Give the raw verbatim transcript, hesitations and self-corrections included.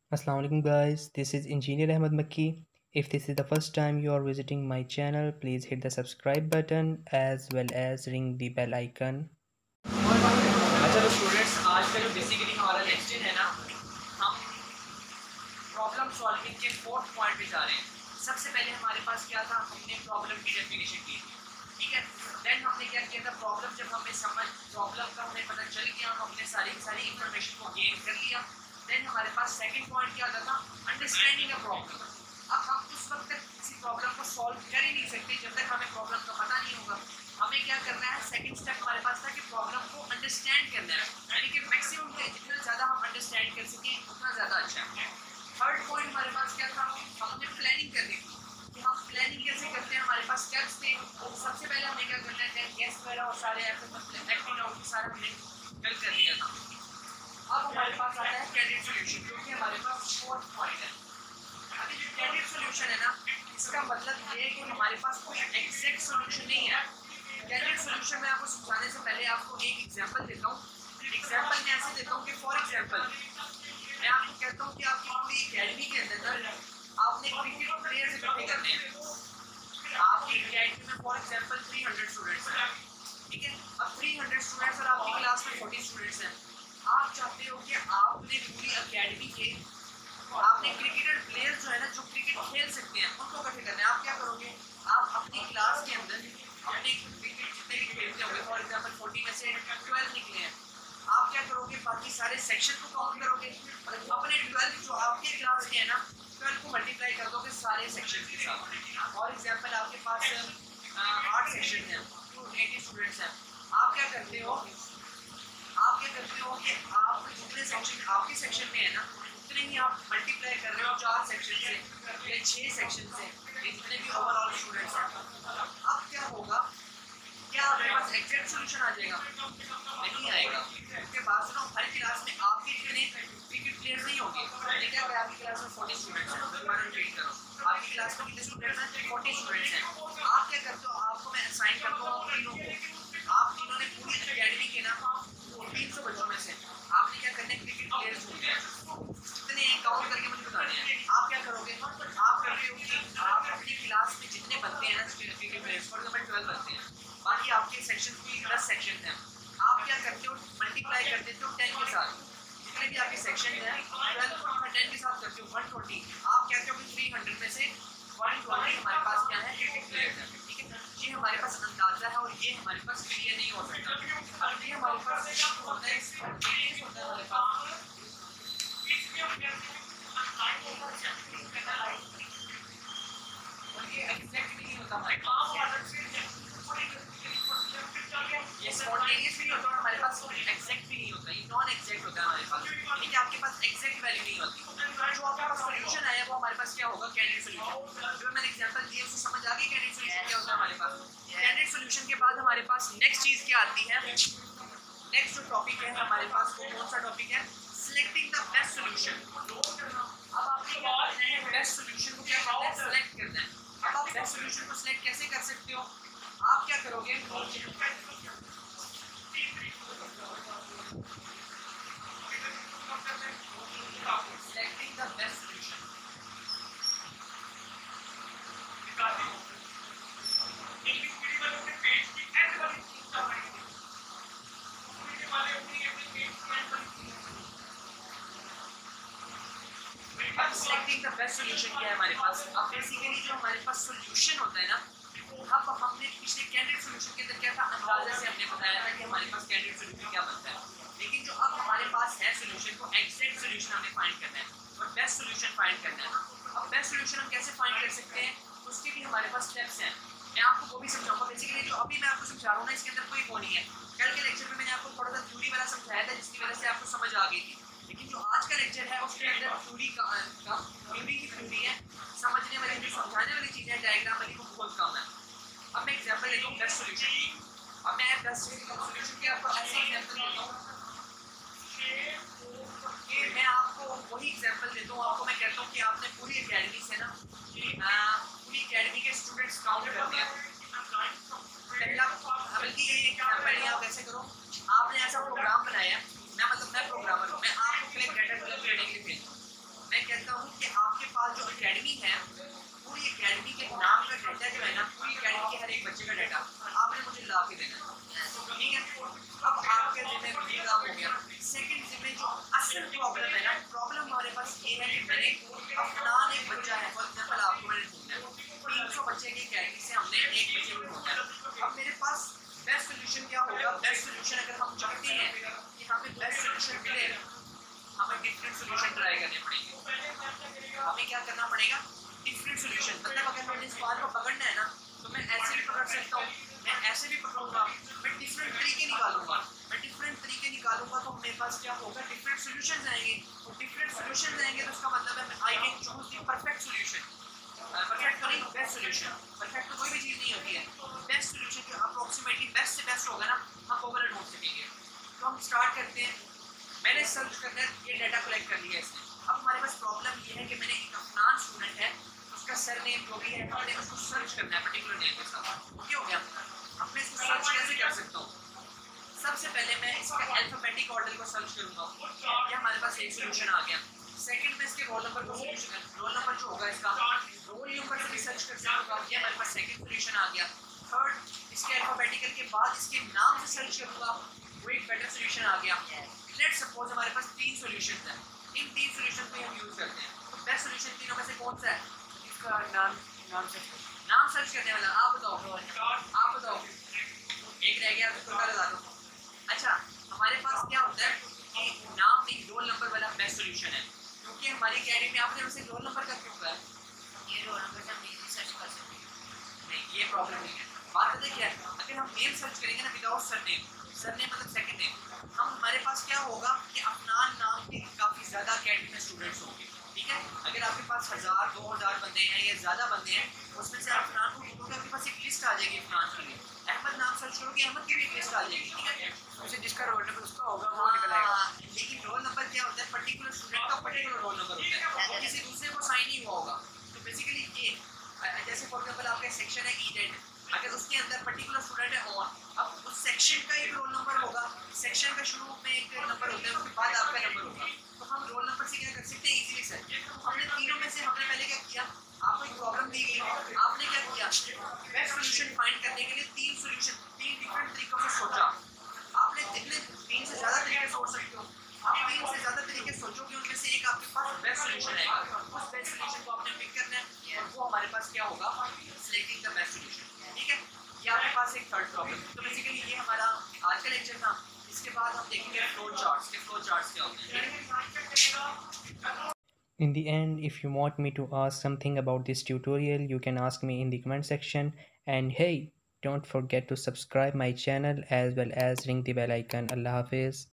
Assalamu alaikum guys, this is Engineer Ahmad Makki. If this is the first time you are visiting my channel, please hit the subscribe button as well as ring the bell icon. अच्छा तो students आज का जो basically हमारा lecture है ना, हम problem solving के फोर्थ पॉइंट पे जा रहे हैं। सबसे पहले हमारे पास क्या था, हमने प्रॉब्लम की डेफिनेशन की, ठीक है। देन हमने क्या किया था, प्रॉब्लम जब हमें समझ प्रॉब्लम का हमें पता चल गया, हम अपने सारी की सारी इंफॉर्मेशन को गेन कर लिया। देन हमारे पास सेकंड पॉइंट क्या आता था, अंडरस्टैंडिंग अ प्रॉब्लम। अब हम उस वक्त तक किसी प्रॉब्लम को सॉल्व कर ही नहीं सकते जब तक हमें प्रॉब्लम का पता नहीं होगा। हमें क्या करना है, सेकंड स्टेप हमारे पास था कि प्रॉब्लम को अंडरस्टैंड करना है, यानी कि मैक्सिमम जितना ज़्यादा हम अंडरस्टैंड कर सकें उतना ज़्यादा अच्छा है। थर्ड पॉइंट हमारे पास क्या था, हमने प्लानिंग करनी थी कि हम प्लानिंग कैसे करते हैं। हमारे पास स्टेप्स थे। सबसे पहले हमें क्या करना है, गैस वगैरह और सारे एक्टिंग आउट सारा हमने कल कर दिया था। अब हमारे पास आता है कैंडिड सॉल्यूशन, जो कि हमारे पास फोर्थ पॉइंट है। अभी जो कैंडिड सॉल्यूशन है ना, इसका मतलब ये है कि हमारे पास कोई एग्जैक्ट सॉल्यूशन नहीं है। कैंडिड सॉल्यूशन में आपको समझाने से पहले आपको एक एग्जांपल देता हूँ। एग्जांपल मैं ऐसे देता हूँ कि फॉर एग्जांपल मैं आपको कहता हूँ कि आपकी पूरी एकेडमी के अंदर आपने क्रिकेट प्लेयर्स इकट्ठे करने हैं। आपकी एकेडमी में फॉर एग्जांपल तीन सौ स्टूडेंट्स हैं, ठीक है। अब तीन सौ स्टूडेंट्स और आपकी क्लास में चालीस स्टूडेंट्स हैं। आप चाहते हो कि आपने पूरी एकेडमी के आपने क्रिकेटर प्लेयर्स जो है ना, जो क्रिकेट खेल सकते हैं, उनको इकट्ठे करना है। आप क्या करोगे, आप अपनी क्लास के अंदर अपने क्रिकेट जितने भी खेलते होंगे, फॉर एग्जांपल चालीस में से बारह निकले हैं, आप क्या करोगे, बाकी सारे सेक्शन को काउंट करोगे। अपने बारह जो आपके क्लास के हैं ना, बारह को मल्टीप्लाई कर दोगे सारे सेक्शन के साथ। फॉर एग्जांपल आपके पास आठ सेक्शन हैं, तो अस्सी स्टूडेंट्स हैं। आप क्या करते हो, आप क्या करते हो कि आप जितने सेक्शन आपके सेक्शन में है ना, उतने ही आप मल्टीप्लाई कर रहे हो चार सेक्शन से या छः सेक्शन से, जितने भी ओवरऑल स्टूडेंट्स हैं। अब क्या होगा, क्या आपके पास एग्जैक्ट सॉल्यूशन आ जाएगा? नहीं आएगा। उसके बाद सुनो, हर क्लास में आपके इतने क्रिकेट प्लेयर्स नहीं होंगे। मैंने क्या कहा, आपकी क्लास में चालीस स्टूडेंट्स हैं, दोबारा रिपीट करो, आपकी क्लास में कितने स्टूडेंट्स हैं? चालीस स्टूडेंट्स हैं। आप क्या करते हो, आपको मैं असाइन करता हूँ तीनों को। आप तीनों ने पूरी एकेडमी के ना तीन सौ बच्चों में से आपने क्या करना है, क्रिकेट प्लेयर्स होंगे कितने हैं काउंट करके मुझे बताने हैं। आप क्या करोगे, आप कर रहे हो कि आप अपनी क्लास में जितने बनते हैं ना cricket players, for example twelve बनते हैं, बाकी आपके सेक्शन की दस सेक्शन हैं, आप क्या करते हो, मल्टीप्लाई कर देते हो टेन के साथ। जितने भी आपके सेक्शन हैं ट्वेल्व को टेन के साथ करते हो वन ट्वेंटी। आप क्या करोगे, थ्री हंड्रेड में से वन ट्वेंटी हमारे पास क्या है, क्रिकेट प्लेयर्स हैं, ठीक है। ये हमारे पास अंदाजा है और ये हमारे पास क्लियर नहीं हो सकता। अब ये हमारे पास होता है एक्सपीरियंस होता है हमारे पास, और ये एग्जैक्ट नहीं होता हमारे पास, ये स्पॉन्टेनियस भी नहीं होता और हमारे पास एग्जैक्ट भी नहीं होता, ये नॉन एग्जैक्ट होता है हमारे पास, यानी कि आपके पास एग्जैक्ट वैल्यू नहीं होती। जो आपके पास सॉल्यूशन आया वो हमारे पास क्या होगा, कैंडिड सॉल्यूशन। जो मैंने एग्जांपल दिए उससे समझ आ गई कैंडिड सॉल्यूशन क्या होता है हमारे पास। कैंडिड सॉल्यूशन के बाद हमारे पास नेक्स्ट चीज क्या आती है, नेक्स्ट जो टॉपिक है हमारे पास वो कौन सा टॉपिक है, सिलेक्टिंग द बेस्ट सॉल्यूशन। अब आपने क्या करना है, बेस्ट सॉल्यूशन को क्या करना है, सिलेक्ट करना है। अब आप बेस्ट सॉल्यूशन को सिलेक्ट कैसे कर सकते हो, आप क्या करोगे, selecting the best solution। अब selecting the best solution क्या है हमारे पास। अब बेसिकली जो हमारे पास सॉल्यूशन होता है ना, अब हमने पिछले कैंडिड सॉल्यूशन के अंदर क्या था, अंदाजा से हमने बताया था कि हमारे पास कैंडिड सॉल्यूशन क्या बनता है। लेकिन जो अब हमारे पास है सॉल्यूशन, को एग्जैक्ट सॉल्यूशन हमें फाइंड करना है और बेस्ट सॉल्यूशन फाइंड करना है। अब बेस्ट सॉल्यूशन हम कैसे फाइंड कर सकते हैं, उसके भी हमारे पास स्टेप्स हैं। मैं आपको वो भी समझाऊंगा। बेसिकली जो अभी मैं आपको समझा रहा हूँ ना, इसके अंदर कोई वो नहीं है। कल के लेक्चर में मैंने आपको थोड़ा सा थ्योरी वाला समझाया था, जिसकी वजह से आपको समझ आ गई थी। लेकिन जो आज का लेक्चर है उसके अंदर थ्योरी का थ्योरी ही थ्योरी है, समझने वाली जो समझाने वाली चीज़ें डायग्राम वाली वो बहुत कम है। अब मैं एग्जांपल लेता हूँ बेस्ट सॉल्यूशन। अब मैं बेस्ट सॉल्यूशन के आपको ऐसे एग्जांपल देता हूँ कि मैं आपको वही एग्जांपल देता हूँ। आपको मैं कहता हूँ कि आपने पूरी एकेडमी से ना पूरी एकेडमी के स्टूडेंट्स काउंट कर दिया। पहला बल्कि ये एग्जांपल आप ऐसे करो, आपने ऐसा प्रोग्राम बनाया, मैं मतलब मैं प्रोग्रामर हूँ, मैं आपको क्लिक डेटा डेवलप करने के लिए भेजूँ। मैं कहता हूँ कि आपके पास जो एकेडमी है, पूरी एकेडमी के नाम का डाटा जो है ना, पूरी एकेडमी के हर एक बच्चे का डाटा आपने मुझे ला के देना है, ठीक है। अब आपके जिम्मे ये काम हो गया। सेकंड जिम्मे जो असल प्रॉब्लम है ना, प्रॉब्लम हमारे पास ये है कि मैंने अफनान एक बच्चा है, फॉर एग्जांपल आपको मैंने ढूंढना है, तीन सौ बच्चे की एकेडमी से हमने एक बच्चे को ढूंढना है। अब मेरे पास बेस्ट सोल्यूशन क्या होगा? बेस्ट सोल्यूशन अगर हम चाहते हैं कि हमें बेस्ट सोल्यूशन मिले, हमें डिफरेंट सोल्यूशन ट्राई करने पड़ेंगे। हमें क्या करना पड़ेगा? Different solution. मतलब अगर मैंने इस बाल को पकड़ना है ना, तो मैं ऐसे भी पकड़ सकता हूँ, मैं ऐसे भी पकड़ूंगा, मैं डिफरेंट तरीके निकालूंगा, मैं डिफरेंट तरीके निकालूंगा तो मेरे पास क्या होगा? डिफरेंट सोल्यूशन आएंगे। और डिफरेंट सोल्यूशन आएंगे तो उसका मतलब है I can choose the perfect solution. Perfect तो नहीं, बेस्ट सोल्यूशन। परफेक्ट तो कोई भी चीज़ नहीं होती है, बेस्ट सोल्यूशन जो अप्रोक्सीमेटली बेस्ट से बेस्ट होगा ना, हम वो वाला ढूंढ सकेंगे। तो हम स्टार्ट करते हैं। मैंने सर्च करना है, ये डाटा कलेक्ट कर लिया इसने। अब हमारे पास प्रॉब्लम ये है कि मैंने एक अफनान स्टूडेंट है, उसका सर नेम जो भी है, हमने उसको सर्च करना है पर्टिकुलर नेम के साथ। ओके हो गया? अब मैं इसको सर्च कैसे कर सकता हूँ? सबसे पहले मैं इसका अल्फाबेटिक ऑर्डर को सर्च करूंगा, ये हमारे पास एक सोल्यूशन आ गया। सेकंड में इसके रोल नंबर को सोल्यूशन, रोल नंबर जो होगा इसका, रोल नंबर से भी सर्च कर सकूंगा, ये हमारे पास सेकंड सोल्यूशन आ गया। थर्ड, इसके अल्फाबेटिकल के बाद इसके नाम से सर्च करूंगा, वो एक बेटर सोल्यूशन आ गया। लेट्स सपोज हमारे पास तीन सोल्यूशंस हैं, इन तीन सोल्यूशन को हम यूज करते हैं। तो बेस्ट सोल्यूशन तीनों में से कौन सा है? इसका नाम नाम सर्च नाम सर्च करने वाला आप बताओ, आप बताओ। एक रह गया, तो लगा दो। अच्छा, हमारे पास क्या होता है कि नाम नहीं, रोल नंबर वाला बेस्ट सोल्यूशन है, क्योंकि हमारी एकेडमी में आपने उसे रोल नंबर का क्यों कहा? ये रोल नंबर से हम इजीली सर्च कर सकते हैं। नहीं, ये प्रॉब्लम नहीं है। बात पता क्या है? अगर हम नेम सर्च करेंगे ना विदाउट सरनेम, सरनेम मतलब सेकंड नेम, हम हमारे पास क्या होगा कि अफनान नाम के काफ़ी ज़्यादा एकेडमी में स्टूडेंट्स होंगे, ठीक है। अगर आपके पास हज़ार दो हज़ार बंदे हैं या ज़्यादा बंदे हैं, उसमें से अफनान को ढूंढोगे, आपके पास एक लिस्ट आ जाएगी अफनान के लिए। अहमद नाम सर्च करोगे, अहमद की भी एक लिस्ट आ जाएगी, ठीक है। उसे जिसका रोल नंबर उसका होगा वो निकल आएगा। लेकिन रोल नंबर क्या होता है? पर्टिकुलर स्टूडेंट का पर्टिकुलर रोल नंबर होता है, वो किसी दूसरे को साइन नहीं हुआ होगा। तो बेसिकली ये जैसे फॉर एग्जांपल आपका सेक्शन है ई डेट, अगर उसके अंदर पर्टिकुलर स्टूडेंट है ऑन, अब उस सेक्शन का एक रोल नंबर होगा, सेक्शन का शुरू में एक नंबर होता है, उसके बाद आपका नंबर होगा। तो हम रोल नंबर से क्या कर सकते हैं? इजीली सर हमने तीनों में से हमने पहले क्या किया, आपको एक प्रॉब्लम दी गई, आपने क्या किया? बेस्ट सोल्यूशन फाइंड करने के लिए तीन सोल्यूशन, तीन डिफरेंट तरीकों से सोचा। आपने जितने तीन से ज़्यादा तरीके सोच सकते हो, आप तीन से ज़्यादा तरीके सोचोगे, उनमें से एक आपके पास बेस्ट सोल्यूशन आएगा। उस बेस्ट सोल्यूशन को आपने पिक करना है और वो हमारे पास क्या होगा? सिलेक्टिंग द बेस्ट सोल्यूशन, ठीक है। ये आपके पास एक थर्ड प्रॉब्लम। तो बेसिकली ये हमारा आज का लेक्चर था। इसके बाद हम देखेंगे फ्लो चार्ट्स के फ्लो चार्ट्स क्या होते हैं। In the end, if you want me to ask something about this tutorial, you can ask me in the comment section. And hey, don't forget to subscribe my channel as well as ring the bell icon. Allah Hafiz.